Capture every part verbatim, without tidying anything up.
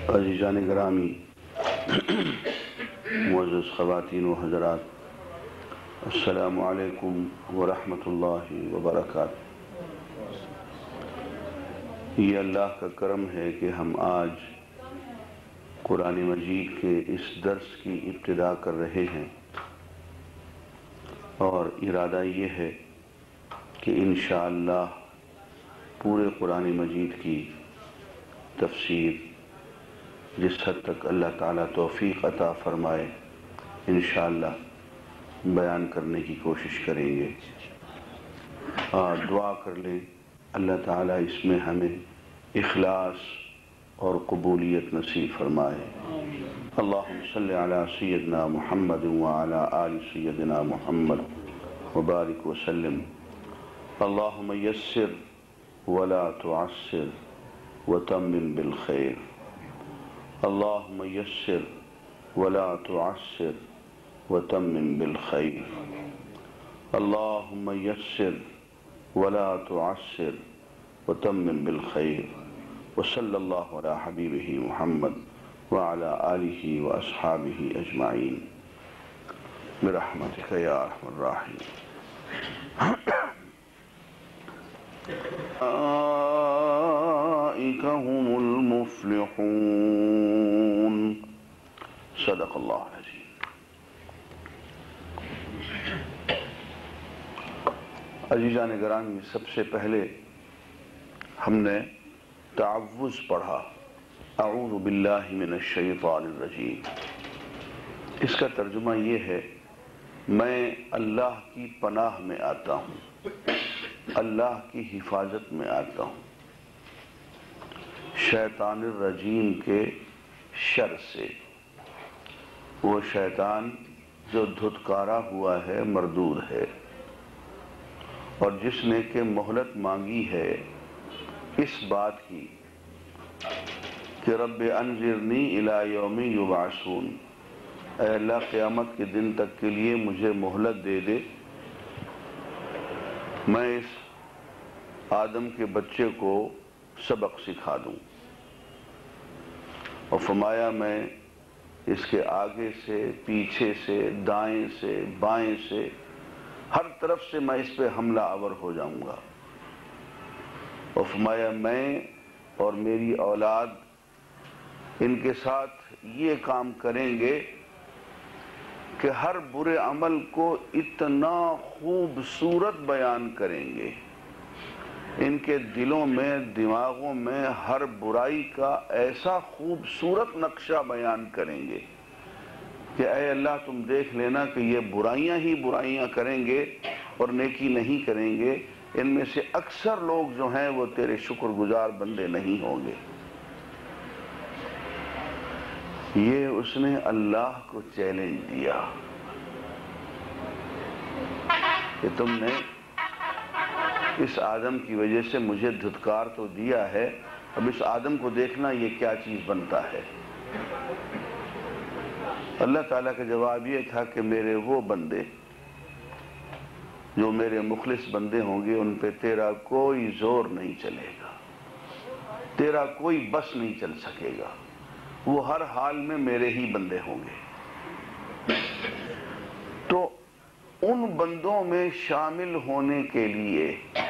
عزیزان گرامی، معزز خواتین و حضرات، السلام علیکم ورحمۃ اللہ وبرکاتہ۔ یہ اللہ کا کرم ہے کہ ہم آج قرآن مجید کے اس درس کی ابتدا کر رہے ہیں، اور ارادہ یہ ہے کہ انشاءاللہ پورے قرآن مجید کی تفسیر جس حد تک اللہ تعالیٰ توفیق عطا فرمائے انشاءاللہ بیان کرنے کی کوشش کریں گے۔ اور دعا کر لیں اللہ تعالیٰ اس میں ہمیں اخلاص اور قبولیت نصیب فرمائے۔ اللہم صلی علی سیدنا محمد وعلی آل سیدنا محمد وبارک وسلم۔ اللہم یسر ولا تعسر وتمم بالخیر۔ اللہم یسر ولا تعسر وتمم بالخیر۔ اللہم یسر ولا تعسر وتمم بالخیر۔ وصلی اللہ علی حبیبہ محمد وعلی آلہ واصحابہ اجمعین برحمتک یا ارحم الراحمین۔ اولئک هم المفلحون۔ صدق اللہ العظیم۔ عزیزان گرامی، سب سے پہلے ہم نے تعوذ پڑھا، اعوذ باللہ من الشیطان الرجیم۔ اس کا ترجمہ یہ ہے، میں اللہ کی پناہ میں آتا ہوں، اللہ کی حفاظت میں آتا ہوں شیطان الرجیم کے شر سے، وہ شیطان جو دھتکارا ہوا ہے، مردود ہے، اور جس نے کہ مہلت مانگی ہے اس بات کی کہ رب انظرنی الی یوم یبعثون، اے اللہ قیامت کے دن تک کے لیے مجھے مہلت دے دے، میں اس آدم کے بچے کو سبق سکھا دوں۔ اور فرمایا میں اس کے آگے سے، پیچھے سے، دائیں سے، بائیں سے، ہر طرف سے میں اس پہ حملہ آور ہو جاؤں گا۔ اور فرمایا میں اور میری اولاد ان کے ساتھ یہ کام کریں گے کہ ہر برے عمل کو اتنا خوبصورت بیان کریں گے، ان کے دلوں میں، دماغوں میں ہر برائی کا ایسا خوبصورت نقشہ بیان کریں گے کہ اے اللہ تم دیکھ لینا کہ یہ برائیاں ہی برائیاں کریں گے اور نیکی نہیں کریں گے، ان میں سے اکثر لوگ جو ہیں وہ تیرے شکر گزار بندے نہیں ہوں گے۔ یہ اس نے اللہ کو چیلنج دیا کہ تم نے اس آدم کی وجہ سے مجھے دھتکار تو دیا ہے، اب اس آدم کو دیکھنا یہ کیا چیز بنتا ہے۔ اللہ تعالیٰ کا جواب یہ تھا کہ میرے وہ بندے جو میرے مخلص بندے ہوں گے ان پہ تیرا کوئی زور نہیں چلے گا، تیرا کوئی بس نہیں چل سکے گا، وہ ہر حال میں میرے ہی بندے ہوں گے۔ تو ان بندوں میں شامل ہونے کے لیے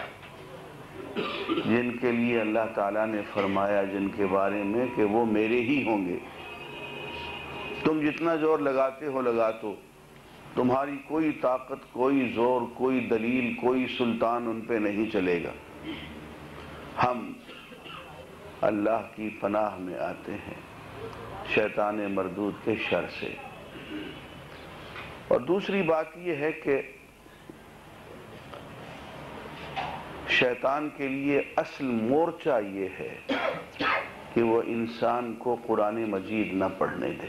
جن کے لیے اللہ تعالیٰ نے فرمایا جن کے بارے میں کہ وہ میرے ہی ہوں گے، تم جتنا زور لگاتے ہو لگا تو، تمہاری کوئی طاقت، کوئی زور، کوئی دلیل، کوئی سلطان ان پہ نہیں چلے گا۔ ہم اللہ کی پناہ میں آتے ہیں شیطان مردود کے شر سے۔ اور دوسری بات یہ ہے کہ شیطان کے لیے اصل مورچہ یہ ہے کہ وہ انسان کو قرآن مجید نہ پڑھنے دے،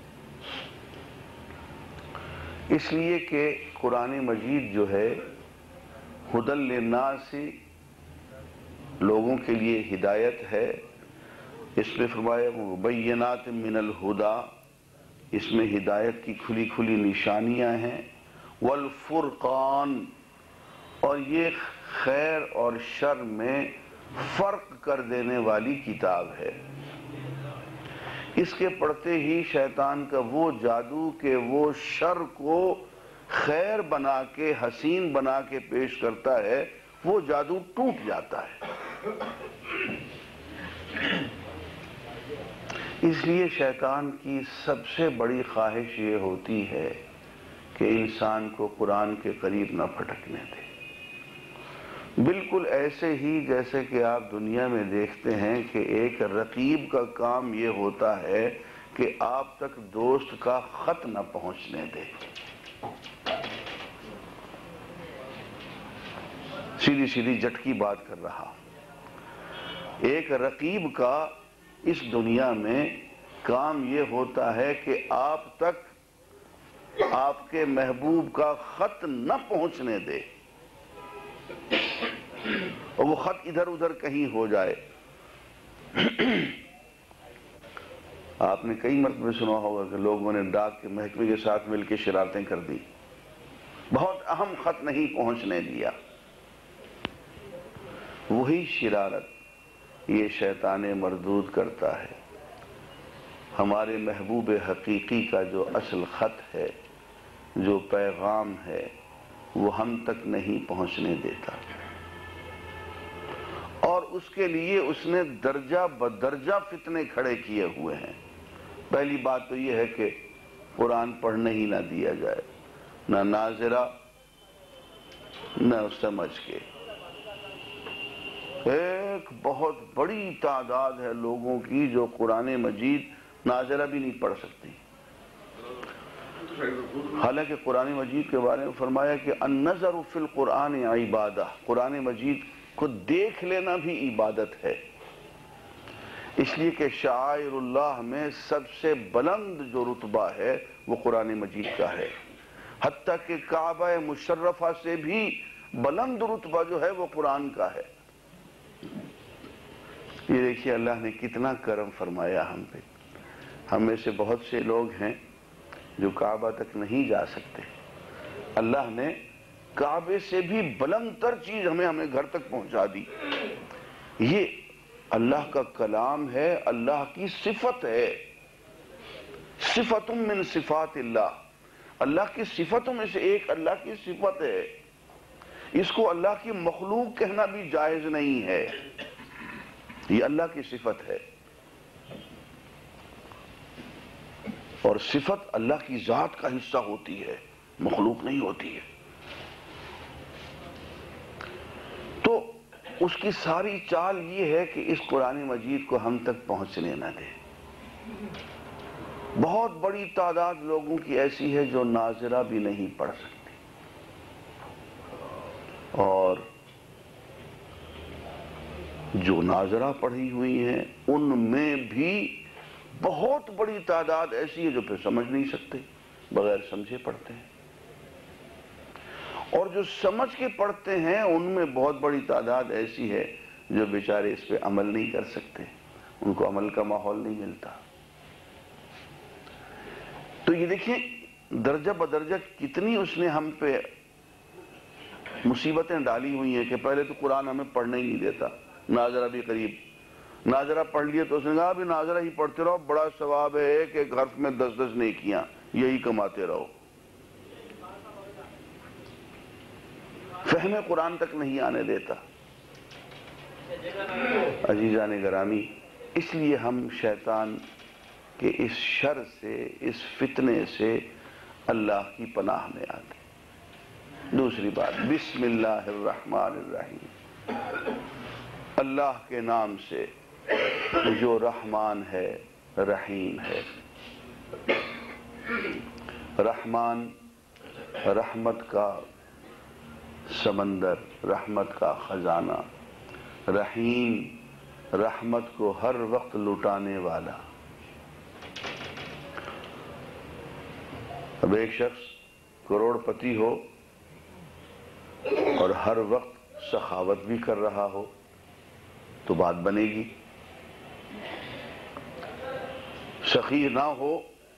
اس لیے کہ قرآن مجید جو ہے ہدی للناس، لوگوں کے لیے ہدایت ہے۔ اس میں فرمایا بینات من الہدی، اس میں ہدایت کی کھلی کھلی نشانیاں ہیں، والفرقان، اور یہ خیر اور شر میں فرق کر دینے والی کتاب ہے۔ اس کے پڑھتے ہی شیطان کا وہ جادو کہ وہ شر کو خیر بنا کے حسین بنا کے پیش کرتا ہے، وہ جادو ٹوٹ جاتا ہے۔ اس لیے شیطان کی سب سے بڑی خواہش یہ ہوتی ہے کہ انسان کو قرآن کے قریب نہ پھٹکنے دے۔ بالکل ایسے ہی جیسے کہ آپ دنیا میں دیکھتے ہیں کہ ایک رقیب کا کام یہ ہوتا ہے کہ آپ تک دوست کا خط نہ پہنچنے دے۔ سیدھی سیدھی جھٹکی بات کر رہا، ایک رقیب کا اس دنیا میں کام یہ ہوتا ہے کہ آپ تک آپ کے محبوب کا خط نہ پہنچنے دے، اور وہ خط ادھر ادھر کہیں ہو جائے۔ آپ نے کئی مرتبہ سنا ہوگا کہ لوگوں نے ڈاک کے محکمے کے ساتھ مل کے شرارتیں کر دی، بہت اہم خط نہیں پہنچنے دیا۔ وہی شرارت یہ شیطان مردود کرتا ہے، ہمارے محبوب حقیقی کا جو اصل خط ہے، جو پیغام ہے، وہ ہم تک نہیں پہنچنے دیتا، اور اس کے لیے اس نے درجہ بدرجہ فتنے کھڑے کیے ہوئے ہیں۔ پہلی بات تو یہ ہے کہ قرآن پڑھنے ہی نہ دیا جائے، نہ ناظرہ نہ سمجھ کے۔ ایک بہت بڑی تعداد ہے لوگوں کی جو قرآن مجید ناظرہ بھی نہیں پڑھ سکتی، حالانکہ قرآن مجید کے بارے میں فرمایا کہ النظر فی القرآن عبادہ، قرآن مجید کو دیکھ لینا بھی عبادت ہے، اس لیے کہ شعائر اللہ میں سب سے بلند جو رتبہ ہے وہ قرآن مجید کا ہے، حتیٰ کہ کعبہ مشرفہ سے بھی بلند رتبہ جو ہے وہ قرآن کا ہے۔ یہ دیکھیے اللہ نے کتنا کرم فرمایا ہم پہ۔ ہم میں سے بہت سے لوگ ہیں جو کعبہ تک نہیں جا سکتے، اللہ نے کعبے سے بھی بلند تر چیز ہمیں ہمیں گھر تک پہنچا دی۔ یہ اللہ کا کلام ہے، اللہ کی صفت ہے، صفت من صفات اللہ، اللہ کی صفتوں میں سے ایک اللہ کی صفت ہے۔ اس کو اللہ کی مخلوق کہنا بھی جائز نہیں ہے، یہ اللہ کی صفت ہے، اور صفت اللہ کی ذات کا حصہ ہوتی ہے، مخلوق نہیں ہوتی ہے۔ تو اس کی ساری چال یہ ہے کہ اس قرآن مجید کو ہم تک پہنچنے نہ دے۔ بہت بڑی تعداد لوگوں کی ایسی ہے جو ناظرہ بھی نہیں پڑھ سکتی، اور جو ناظرہ پڑھی ہوئی ہیں ان میں بھی بہت بڑی تعداد ایسی ہے جو پھر سمجھ نہیں سکتے، بغیر سمجھے پڑھتے ہیں، اور جو سمجھ کے پڑھتے ہیں ان میں بہت بڑی تعداد ایسی ہے جو بیچارے اس پہ عمل نہیں کر سکتے، ان کو عمل کا ماحول نہیں ملتا۔ تو یہ دیکھیں درجہ بدرجہ کتنی اس نے ہم پہ مصیبتیں ڈالی ہوئی ہیں کہ پہلے تو قرآن ہمیں پڑھنے ہی نہیں دیتا، ناظرہ بھی قریب، ناظرہ پڑھ لیے تو اس نے کہا بھی ناظرہ ہی پڑھتے رہو، بڑا ثواب ہے ایک ایک حرف میں دس دس نیکیاں، یہی کماتے رہو۔ فہم قرآن تک نہیں آنے دیتا۔ عزیزان گرامی، اس لیے ہم شیطان کے اس شر سے، اس فتنے سے اللہ کی پناہ میں آتے۔ دوسری بات، بسم اللہ الرحمن الرحیم، اللہ کے نام سے جو رحمان ہے رحیم ہے۔ رحمان رحمت کا سمندر، رحمت کا خزانہ، رحیم رحمت کو ہر وقت لٹانے والا۔ اب ایک شخص کروڑ پتی ہو اور ہر وقت سخاوت بھی کر رہا ہو تو بات بنے گی، سخی نہ ہو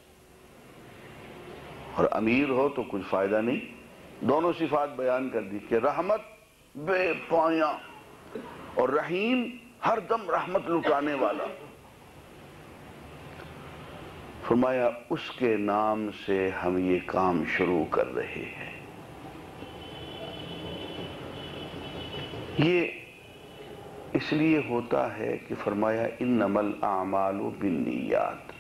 اور امیر ہو تو کچھ فائدہ نہیں۔ دونوں صفات بیان کر دی کہ رحمت بے پایاں اور رحیم ہر دم رحمت لٹانے والا۔ فرمایا اس کے نام سے ہم یہ کام شروع کر رہے ہیں۔ یہ اس لیے ہوتا ہے کہ فرمایا انما الاعمال بالنیات،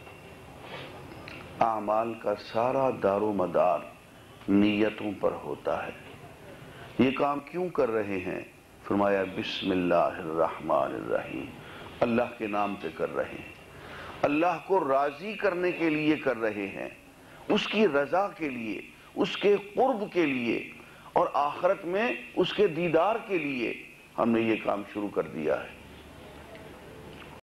اعمال کا سارا دار و مدار نیتوں پر ہوتا ہے۔ یہ کام کیوں کر رہے ہیں؟ فرمایا بسم اللہ الرحمن الرحیم، اللہ کے نام پہ کر رہے ہیں، اللہ کو راضی کرنے کے لیے کر رہے ہیں، اس کی رضا کے لیے، اس کے قرب کے لیے، اور آخرت میں اس کے دیدار کے لیے ہم نے یہ کام شروع کر دیا ہے۔